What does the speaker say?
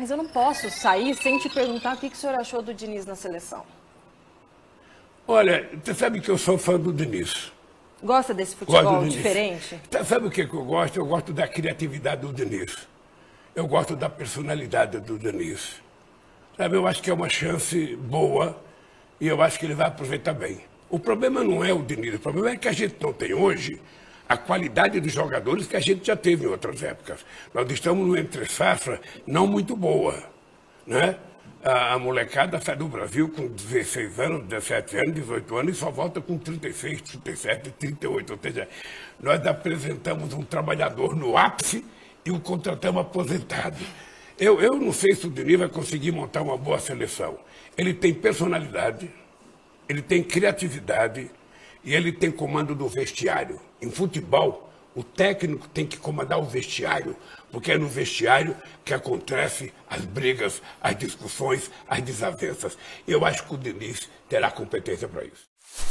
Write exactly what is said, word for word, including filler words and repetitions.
Mas eu não posso sair sem te perguntar o que, que o senhor achou do Diniz na seleção. Olha, você sabe que eu sou fã do Diniz. Gosta desse futebol do diferente? Sabe o que, que eu gosto? Eu gosto da criatividade do Diniz. Eu gosto da personalidade do Diniz. Sabe, eu acho que é uma chance boa e eu acho que ele vai aproveitar bem. O problema não é o Diniz, o problema é que a gente não tem hoje a qualidade dos jogadores que a gente já teve em outras épocas. Nós estamos numa entre-safra não muito boa, né? A, a molecada sai do Brasil com dezesseis anos, dezessete anos, dezoito anos e só volta com trinta e seis, trinta e sete, trinta e oito. Ou seja, nós apresentamos um trabalhador no ápice e o contratamos aposentado. Eu, eu não sei se o Diniz vai conseguir montar uma boa seleção. Ele tem personalidade, ele tem criatividade e ele tem comando do vestiário. Em futebol, o técnico tem que comandar o vestiário, porque é no vestiário que acontecem as brigas, as discussões, as desavenças. Eu acho que o Diniz terá competência para isso.